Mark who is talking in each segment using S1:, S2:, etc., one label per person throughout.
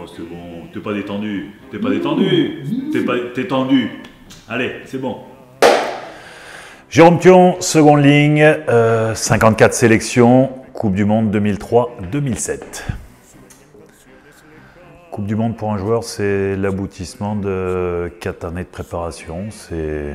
S1: c'est bon. T'es pas détendu. T'es pas détendu. T'es tendu. Allez, c'est bon.
S2: Jérôme Thion, seconde ligne, 54 sélections, Coupe du Monde 2003-2007. Coupe du Monde pour un joueur, c'est l'aboutissement de 4 années de préparation. C'est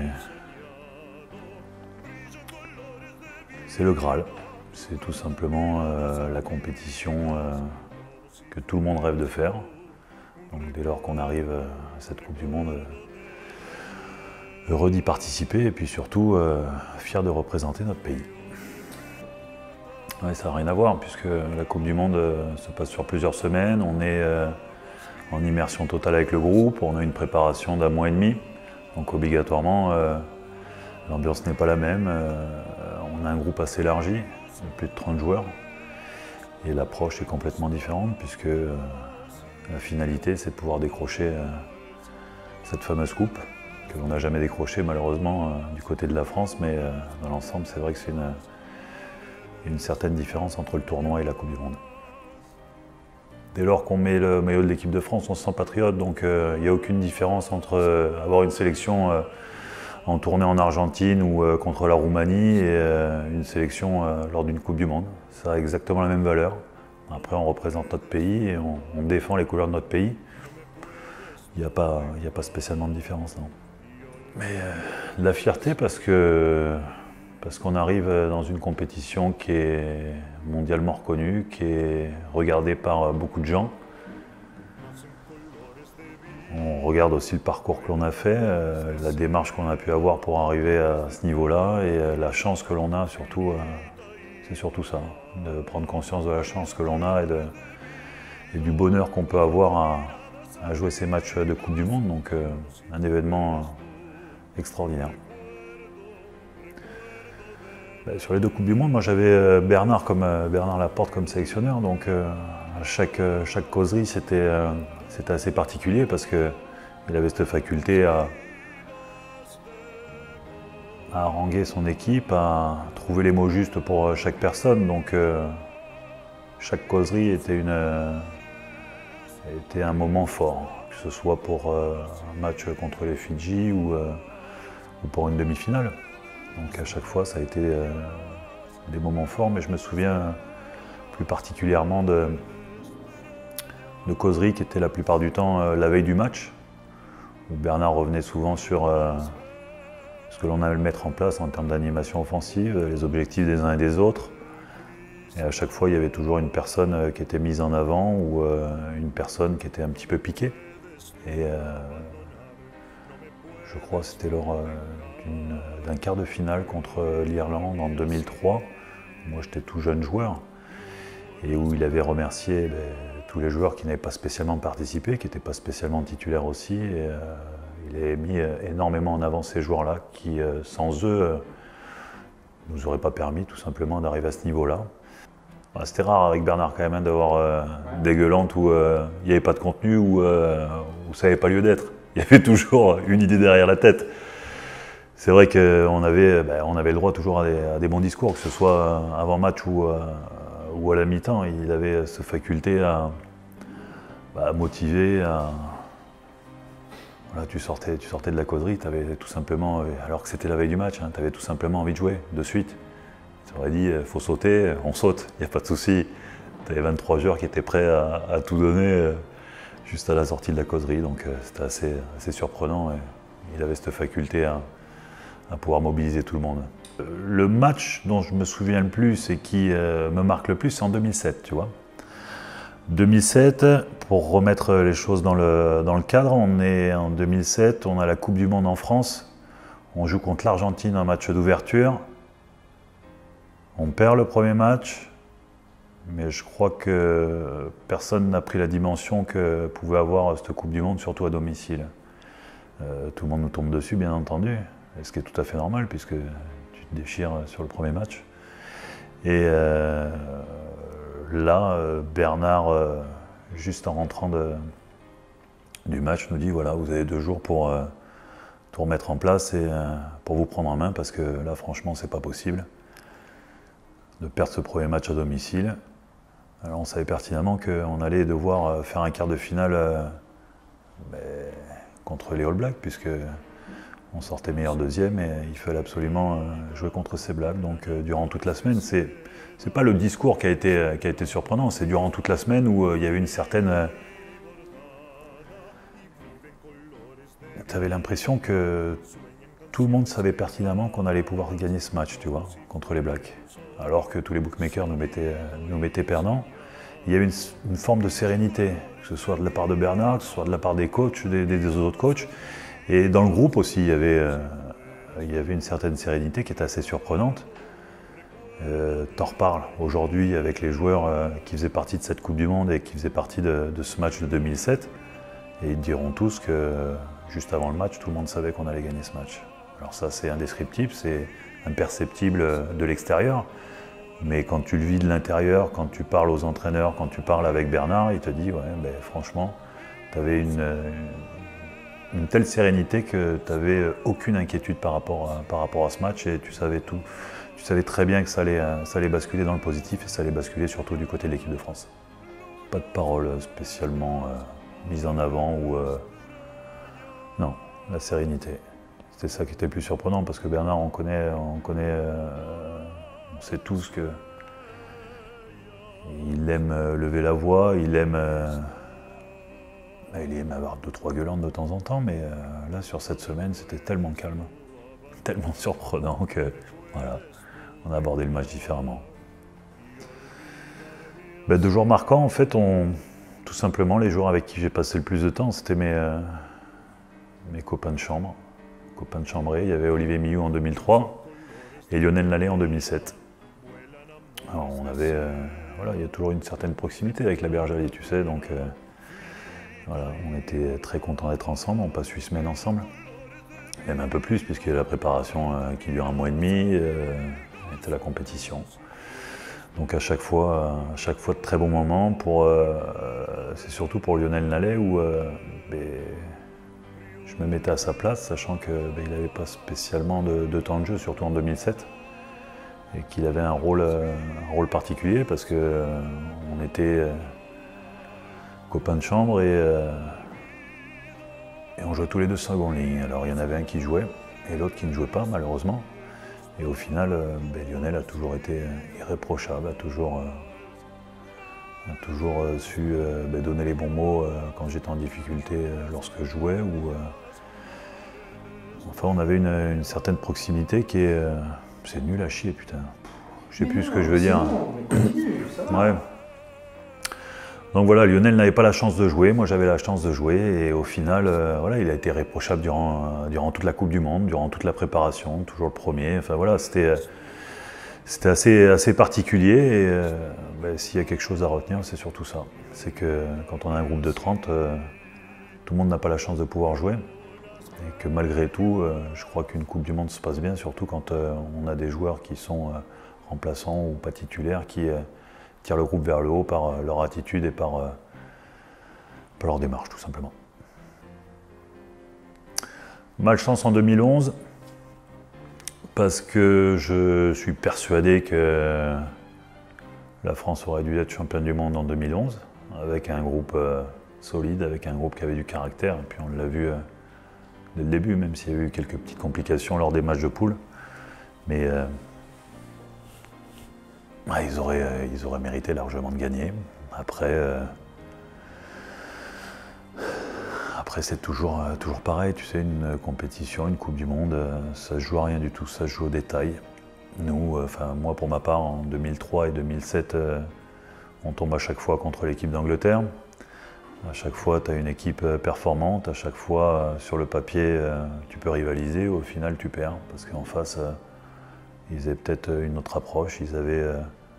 S2: le Graal. C'est tout simplement la compétition que tout le monde rêve de faire. Donc, dès lors qu'on arrive à cette Coupe du Monde, heureux d'y participer et puis surtout fier de représenter notre pays. Ouais, ça n'a rien à voir puisque la Coupe du Monde se passe sur plusieurs semaines. On est en immersion totale avec le groupe, on a une préparation d'1 mois et demi. Donc obligatoirement, l'ambiance n'est pas la même. On a un groupe assez élargi, de plus de 30 joueurs. Et l'approche est complètement différente puisque la finalité, c'est de pouvoir décrocher cette fameuse coupe que l'on n'a jamais décrochée malheureusement du côté de la France. Mais dans l'ensemble, c'est vrai que c'est une certaine différence entre le tournoi et la Coupe du Monde. Dès lors qu'on met le maillot de l'équipe de France, on se sent patriote, donc il n'y a aucune différence entre avoir une sélection en tournée en Argentine ou contre la Roumanie et une sélection lors d'une Coupe du Monde. Ça a exactement la même valeur. Après, on représente notre pays et on défend les couleurs de notre pays. Il n'y a pas spécialement de différence, non. Mais de la fierté parce qu'on arrive dans une compétition qui est mondialement reconnue, qui est regardée par beaucoup de gens. On regarde aussi le parcours que l'on a fait, la démarche qu'on a pu avoir pour arriver à ce niveau-là et la chance que l'on a surtout, c'est surtout ça, de prendre conscience de la chance que l'on a et du bonheur qu'on peut avoir à jouer ces matchs de Coupe du Monde. Donc un événement extraordinaire. Sur les 2 Coupes du Monde, moi j'avais Bernard Laporte comme sélectionneur, donc à chaque causerie c'était assez particulier parce qu'il avait cette faculté à haranguer son équipe, à trouver les mots justes pour chaque personne. Donc chaque causerie était un moment fort, que ce soit pour un match contre les Fidji ou pour une demi-finale. Donc à chaque fois, ça a été des moments forts, mais je me souviens plus particulièrement de causeries qui étaient la plupart du temps la veille du match, où Bernard revenait souvent sur ce que l'on allait mettre en place en termes d'animation offensive, les objectifs des uns et des autres. Et à chaque fois, il y avait toujours une personne qui était mise en avant ou une personne qui était un petit peu piquée. Et je crois que c'était lors d'un quart de finale contre l'Irlande en 2003. Moi, j'étais tout jeune joueur et où il avait remercié tous les joueurs qui n'avaient pas spécialement participé, qui n'étaient pas spécialement titulaires aussi. Et, il avait mis énormément en avant ces joueurs-là qui, sans eux, ne nous auraient pas permis tout simplement d'arriver à ce niveau-là. C'était rare avec Bernard quand même d'avoir des gueulantes où il n'y avait pas de contenu, où ça n'avait pas lieu d'être. Il y avait toujours une idée derrière la tête. C'est vrai qu'on avait le droit toujours à des bons discours, que ce soit avant match ou à la mi-temps. Il avait cette faculté à motiver. Voilà, tu sortais de la causerie, tu avais tout simplement, alors que c'était la veille du match, tu avais tout simplement envie de jouer de suite. Tu aurais dit, il faut sauter, on saute, il n'y a pas de souci. Tu avais 23 joueurs qui étaient prêts à tout donner juste à la sortie de la causerie, donc c'était assez surprenant. Et il avait cette faculté à pouvoir mobiliser tout le monde. Le match dont je me souviens le plus et qui me marque le plus, c'est en 2007, tu vois. 2007, pour remettre les choses dans le cadre, on est en 2007, on a la Coupe du Monde en France, on joue contre l'Argentine en match d'ouverture, on perd le premier match, mais je crois que personne n'a pris la dimension que pouvait avoir cette Coupe du Monde, surtout à domicile. Tout le monde nous tombe dessus, bien entendu, ce qui est tout à fait normal puisque tu te déchires sur le premier match. Et là, Bernard, juste en rentrant du match, nous dit voilà, vous avez 2 jours pour tout remettre en place et pour vous prendre en main parce que là, franchement, c'est pas possible de perdre ce premier match à domicile. Alors on savait pertinemment qu'on allait devoir faire un quart de finale contre les All Blacks, puisque on sortait meilleur deuxième et il fallait absolument jouer contre ces Blacks. Donc durant toute la semaine, c'est pas le discours qui a été surprenant, c'est durant toute la semaine où il y avait une certaine... tu avais l'impression que tout le monde savait pertinemment qu'on allait pouvoir gagner ce match, tu vois, contre les Blacks. Alors que tous les bookmakers nous mettaient perdants. Il y avait une forme de sérénité, que ce soit de la part de Bernard, que ce soit de la part des coachs, des autres coachs. Et dans le groupe aussi, il y avait une certaine sérénité qui était assez surprenante. T'en reparles aujourd'hui avec les joueurs qui faisaient partie de cette Coupe du Monde et qui faisaient partie de ce match de 2007. Et ils diront tous que juste avant le match, tout le monde savait qu'on allait gagner ce match. Alors ça, c'est indescriptible, c'est imperceptible de l'extérieur. Mais quand tu le vis de l'intérieur, quand tu parles aux entraîneurs, quand tu parles avec Bernard, il te dit, ouais, franchement, tu avais une telle sérénité que tu n'avais aucune inquiétude par rapport à ce match et tu savais tout. Tu savais très bien que ça allait basculer dans le positif et ça allait basculer surtout du côté de l'équipe de France. Pas de parole spécialement mise en avant ou... non, la sérénité. C'était ça qui était le plus surprenant parce que Bernard, on sait tous que il aime lever la voix, il aime avoir 2-3 gueulantes de temps en temps, mais là sur cette semaine c'était tellement calme, tellement surprenant que voilà, on a abordé le match différemment. 2 jours marquants en fait, tout simplement les joueurs avec qui j'ai passé le plus de temps, c'était mes copains de chambre. Copains de chambrée, il y avait Olivier Millau en 2003 et Lionel Nallet en 2007. Alors on avait, il y a toujours une certaine proximité avec la Bergerie, tu sais, donc voilà, on était très contents d'être ensemble, on passe 8 semaines ensemble, même un peu plus puisqu'il y a la préparation qui dure 1 mois et demi, c'était la compétition. Donc à chaque fois de très bons moments, c'est surtout pour Lionel Nallet où je me mettais à sa place, sachant qu'il n'avait pas spécialement de temps de jeu, surtout en 2007, et qu'il avait un rôle particulier parce qu'on était copains de chambre et on jouait tous les deux seconde ligne. Alors il y en avait un qui jouait et l'autre qui ne jouait pas, malheureusement. Et au final, Lionel a toujours été irréprochable, a toujours su donner les bons mots quand j'étais en difficulté lorsque je jouais. Enfin, on avait une certaine proximité qui est... c'est nul à chier, putain. Je sais plus ce que je veux dire. Ouais. Donc voilà, Lionel n'avait pas la chance de jouer, moi j'avais la chance de jouer et au final, il a été irréprochable durant toute la Coupe du Monde, durant toute la préparation, toujours le premier. Enfin voilà, c'était assez particulier et s'il y a quelque chose à retenir, c'est surtout ça. C'est que quand on a un groupe de 30, tout le monde n'a pas la chance de pouvoir jouer. Et que malgré tout, je crois qu'une Coupe du Monde se passe bien, surtout quand on a des joueurs qui sont remplaçants ou pas titulaires, qui tirent le groupe vers le haut par leur attitude et par leur démarche, tout simplement. Malchance en 2011, parce que je suis persuadé que la France aurait dû être championne du monde en 2011, avec un groupe solide, avec un groupe qui avait du caractère, et puis on l'a vu dès le début, même s'il y a eu quelques petites complications lors des matchs de poule. Mais ils auraient mérité largement de gagner. Après c'est toujours pareil, tu sais, une compétition, une Coupe du Monde, ça se joue à rien du tout, ça se joue au détail. Nous, moi pour ma part, en 2003 et 2007, on tombe à chaque fois contre l'équipe d'Angleterre. À chaque fois, tu as une équipe performante, à chaque fois, sur le papier, tu peux rivaliser, au final, tu perds. Parce qu'en face, ils avaient peut-être une autre approche, ils avaient,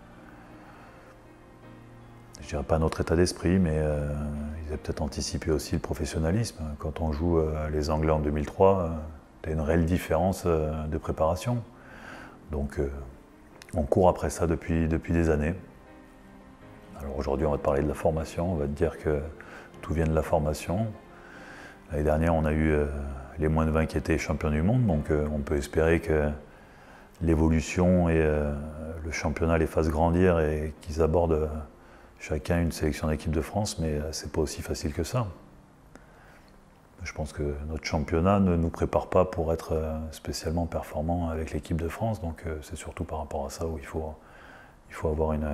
S2: je dirais pas un autre état d'esprit, mais ils avaient peut-être anticipé aussi le professionnalisme. Quand on joue les Anglais en 2003, tu as une réelle différence de préparation. Donc, on court après ça depuis des années. Alors aujourd'hui, on va te parler de la formation, on va te dire que tout vient de la formation. L'année dernière, on a eu les moins de 20 qui étaient champions du monde, donc on peut espérer que l'évolution et le championnat les fassent grandir et qu'ils abordent chacun une sélection d'équipe de France, mais c'est pas aussi facile que ça. Je pense que notre championnat ne nous prépare pas pour être spécialement performant avec l'équipe de France, donc c'est surtout par rapport à ça où il faut avoir une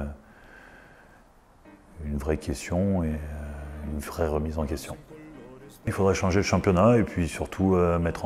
S2: vraie question et une vraie remise en question. Il faudrait changer le championnat et puis surtout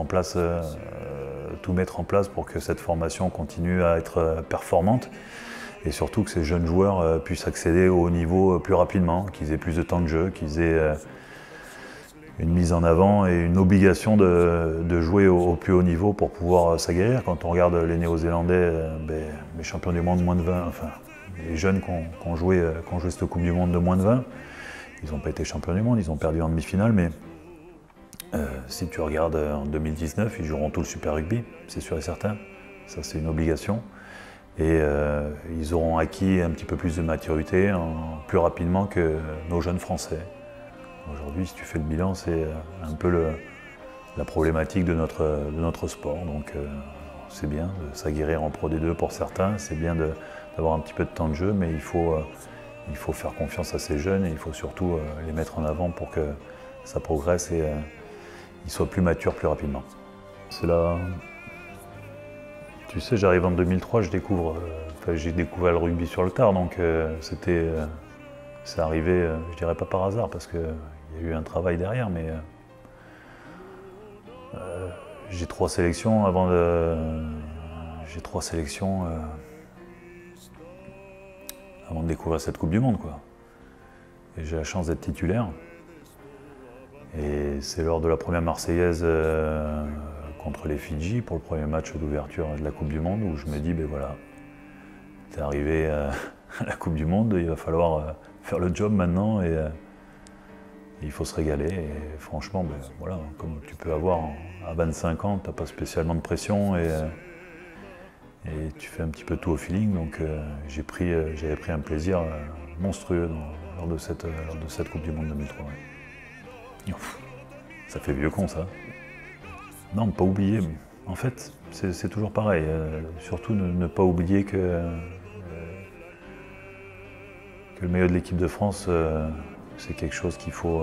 S2: tout mettre en place pour que cette formation continue à être performante et surtout que ces jeunes joueurs puissent accéder au haut niveau plus rapidement, qu'ils aient plus de temps de jeu, qu'ils aient une mise en avant et une obligation de jouer au plus haut niveau pour pouvoir s'aguerrir. Quand on regarde les Néo-Zélandais, les champions du monde moins de 20, enfin les jeunes qui ont joué cette Coupe du Monde de moins de 20, ils n'ont pas été champions du monde, ils ont perdu en demi-finale, mais si tu regardes en 2019, ils joueront tout le Super Rugby, c'est sûr et certain. Ça, c'est une obligation. Et ils auront acquis un petit peu plus de maturité plus rapidement que nos jeunes Français. Aujourd'hui, si tu fais le bilan, c'est un peu la problématique de notre sport. Donc, c'est bien de s'aguerrir en Pro D2 pour certains, c'est bien d'avoir un petit peu de temps de jeu, mais il faut faire confiance à ces jeunes et il faut surtout les mettre en avant pour que ça progresse et ils soient plus matures plus rapidement. C'est là. Tu sais, j'arrive en 2003, j'ai découvert le rugby sur le tard, donc c'est arrivé, je dirais pas par hasard, parce qu'il y a eu un travail derrière, mais j'ai trois sélections avant de découvrir cette Coupe du Monde, quoi. Et j'ai la chance d'être titulaire. Et c'est lors de la première Marseillaise contre les Fidji, pour le premier match d'ouverture de la Coupe du Monde, où je me dis, ben voilà, t'es arrivé à la Coupe du Monde, il va falloir faire le job maintenant et il faut se régaler. Et franchement, ben voilà, comme tu peux avoir à 25 ans, t'as pas spécialement de pression et tu fais un petit peu tout au feeling. Donc j'avais pris un plaisir monstrueux lors de cette Coupe du Monde 2003. Ouais. Ça fait vieux con, ça. Non, pas oublier. En fait, c'est toujours pareil. Surtout ne pas oublier que le meilleur de l'équipe de France, c'est quelque chose qu'il faut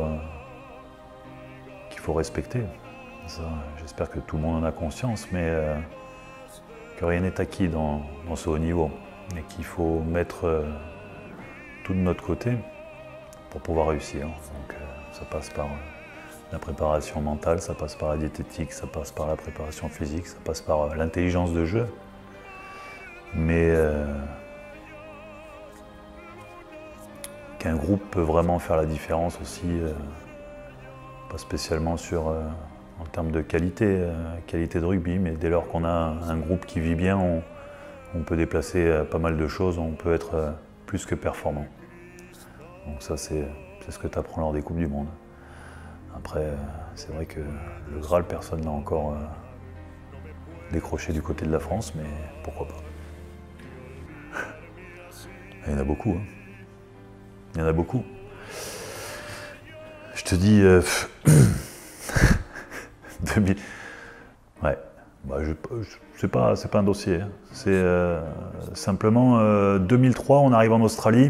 S2: respecter. J'espère que tout le monde en a conscience, mais que rien n'est acquis dans ce haut niveau. Et qu'il faut mettre tout de notre côté pour pouvoir réussir. Donc ça passe par la préparation mentale, ça passe par la diététique, ça passe par la préparation physique, ça passe par l'intelligence de jeu. Mais qu'un groupe peut vraiment faire la différence aussi, pas spécialement en termes de qualité de rugby, mais dès lors qu'on a un groupe qui vit bien, on peut déplacer pas mal de choses, on peut être plus que performant. Donc ça, c'est ce que tu apprends lors des Coupes du Monde. Après, c'est vrai que le Graal, personne n'a encore décroché du côté de la France, mais pourquoi pas. Il y en a beaucoup. Hein. Il y en a beaucoup. Je te dis... 2000... Ouais. Bah, c'est pas un dossier. Hein. C'est simplement 2003, on arrive en Australie.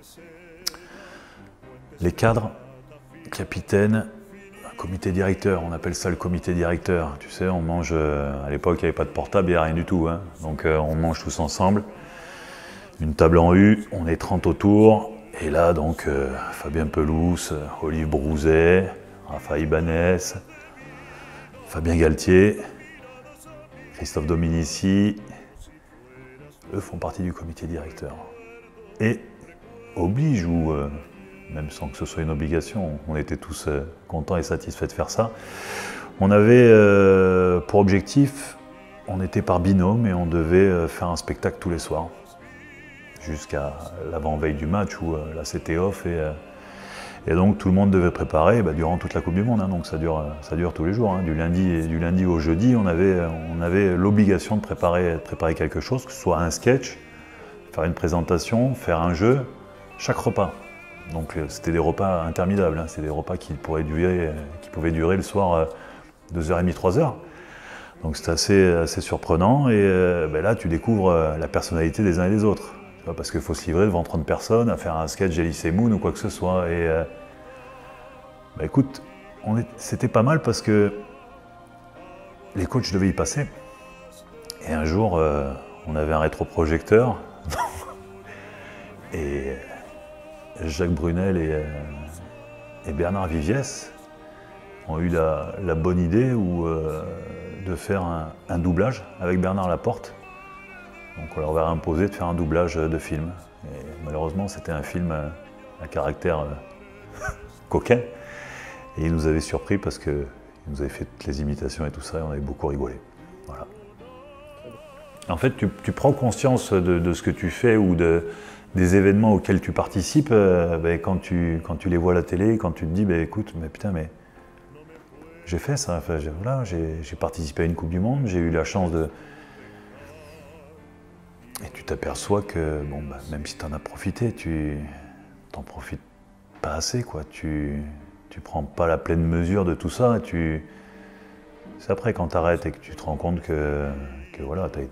S2: Les cadres, capitaines, comité directeur, on appelle ça le comité directeur. Tu sais, on mange, à l'époque il n'y avait pas de portable, il n'y a rien du tout. Hein. Donc on mange tous ensemble. Une table en U, on est 30 autour. Et là donc Fabien Pelouse, Olive Brouzet, Rafa Ibanez, Fabien Galtier, Christophe Dominici, eux font partie du comité directeur. Et oblige ou même sans que ce soit une obligation, on était tous contents et satisfaits de faire ça. On avait pour objectif, on était par binôme et on devait faire un spectacle tous les soirs, jusqu'à l'avant-veille du match où là c'était off et donc tout le monde devait préparer durant toute la Coupe du Monde, hein, donc ça dure tous les jours, hein, du lundi au jeudi, on avait l'obligation de préparer quelque chose, que ce soit un sketch, faire une présentation, faire un jeu, chaque repas. Donc c'était des repas interminables, hein. C'est des repas qui pouvaient durer le soir 2h30, 3h. Donc c'était assez surprenant et là tu découvres la personnalité des uns et des autres. pas parce qu'il faut se livrer devant 30 personnes à faire un sketch Elise Moon ou quoi que ce soit. Et bah écoute, c'était pas mal parce que les coachs devaient y passer. Et un jour, on avait un rétroprojecteur et Jacques Brunel et Bernard Viviès ont eu la bonne idée de faire un doublage avec Bernard Laporte. Donc on leur avait imposé de faire un doublage de film. Et malheureusement, c'était un film à caractère coquin. Et ils nous avaient surpris parce qu'ils nous avaient fait toutes les imitations et tout ça, et on avait beaucoup rigolé. Voilà. En fait, tu prends conscience de ce que tu fais ou des événements auxquels tu participes quand tu les vois à la télé, quand tu te dis, écoute, mais putain, mais j'ai fait ça, enfin, voilà, j'ai participé à une Coupe du Monde, j'ai eu la chance de... Et tu t'aperçois que, bon, même si tu en as profité, tu t'en profites pas assez, quoi. Tu prends pas la pleine mesure de tout ça. C'est après quand tu arrêtes et que tu te rends compte que voilà, tu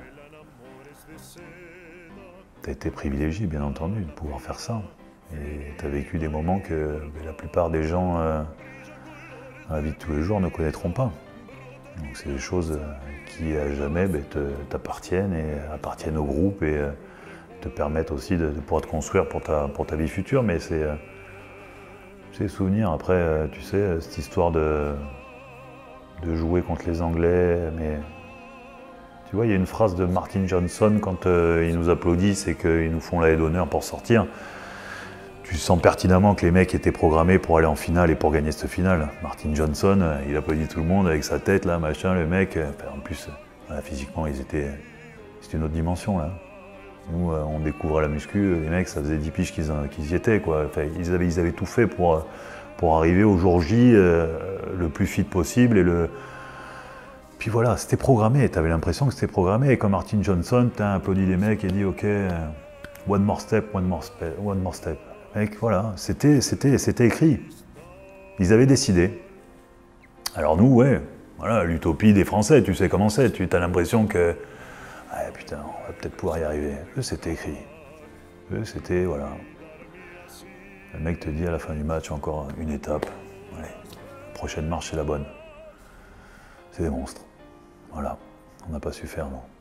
S2: as été privilégié, bien entendu, de pouvoir faire ça. Et tu as vécu des moments que la plupart des gens dans la vie de tous les jours ne connaîtront pas. Donc c'est des choses qui à jamais t'appartiennent et appartiennent au groupe et te permettent aussi de pouvoir te construire pour ta vie future. Mais c'est souvenirs. Après, tu sais, cette histoire de jouer contre les Anglais, mais tu vois, il y a une phrase de Martin Johnson quand ils nous applaudissent et qu'ils nous font la haie d'honneur pour sortir. Tu sens pertinemment que les mecs étaient programmés pour aller en finale et pour gagner cette finale. Martin Johnson, il applaudit tout le monde avec sa tête, là, machin, le mec. En plus, physiquement, c'était une autre dimension, là. Nous, on découvrait la muscu, les mecs, ça faisait 10 piges qu'ils y étaient, quoi. Enfin, ils avaient tout fait pour arriver au jour J le plus fit possible. Puis voilà, c'était programmé, tu avais l'impression que c'était programmé. Et comme Martin Johnson, tu as applaudi les mecs et dit « Ok, one more step, one more step, one more step ». Mec, voilà, c'était écrit. Ils avaient décidé. Alors nous, ouais, voilà, l'utopie des Français, tu sais comment c'est. Tu as l'impression que, ouais, putain, on va peut-être pouvoir y arriver. Eux, c'était écrit. Eux, c'était, voilà. Le mec te dit à la fin du match, encore une étape. Allez, la prochaine marche, c'est la bonne. C'est des monstres. Voilà, on n'a pas su faire, non.